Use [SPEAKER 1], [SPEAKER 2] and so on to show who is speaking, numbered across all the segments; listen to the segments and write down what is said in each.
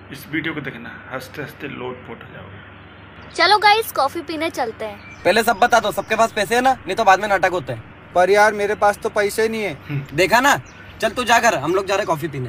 [SPEAKER 1] इस वीडियो को देखना, हंसते हंसते लोटपोट हो जाओगे।
[SPEAKER 2] चलो गाइस कॉफी पीने चलते हैं।
[SPEAKER 3] पहले सब बता दो, सबके पास पैसे है ना, नहीं तो बाद में नाटक होते हैं।
[SPEAKER 4] पर यार मेरे पास तो पैसे नहीं है।
[SPEAKER 3] देखा ना, चल तू जा घर, हम लोग जा रहे कॉफी पीने।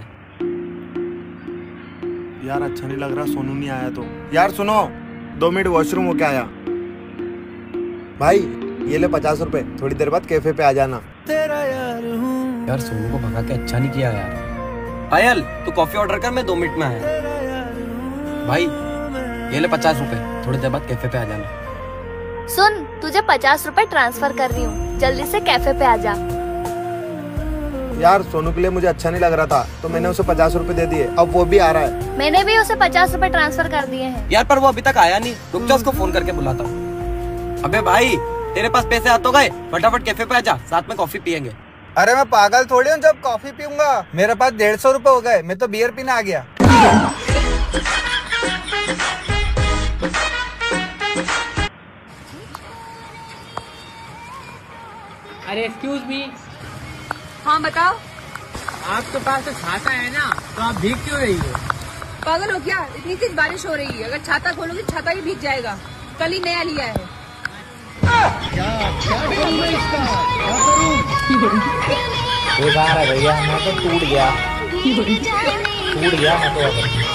[SPEAKER 4] यार अच्छा नहीं लग रहा, सोनू नहीं आया तो। यार सुनो, 2 मिनट वॉशरूम होके आया। भाई ये ले 50 रुपए, थोड़ी देर बाद कैफे पे आ जाना।
[SPEAKER 3] यार सोनू को भगा के अच्छा नहीं किया यार। पायल तू कॉफी ऑर्डर कर, मैं 2 मिनट में आया। भाई ये ले 50 रुपए, थोड़ी देर बाद कैफे पे आ जाना।
[SPEAKER 2] सुन, तुझे 50 रुपए ट्रांसफर कर रही हूँ, जल्दी से कैफे पे आ जा।
[SPEAKER 4] यार सोनू के लिए मुझे अच्छा नहीं लग रहा था तो मैंने उसे 50 रुपए दे दिए, अब वो भी आ रहा है।
[SPEAKER 2] मैंने भी उसे 50 रुपए ट्रांसफर कर दिए हैं।
[SPEAKER 3] यार पर वो अभी तक आया नहीं, रुक जा, उसको फोन करके बुलाता हूँ। अबे भाई तेरे पास पैसे आ तो गए, फटाफट कैफे पे आ जा, साथ में कॉफी पियेंगे।
[SPEAKER 4] अरे मैं पागल थोड़ी हूँ जब कॉफी पीऊंगा, मेरे पास 150 रुपए हो गए, मैं तो बियर पीने आ गया।
[SPEAKER 5] अरे एक्सक्यूज मी।
[SPEAKER 6] हाँ बताओ।
[SPEAKER 5] आपके पास तो छाता है ना, तो आप भीग क्यों रही हो?
[SPEAKER 6] पागल हो क्या? इतनी तेज बारिश हो रही है, अगर छाता खोलोगे छाता भी भीग जाएगा। कल ही नया लिया है।
[SPEAKER 5] क्या करूँ इसका? क्या करूँ? बेकार है भैया, मैं तो टूट गया मैं तो।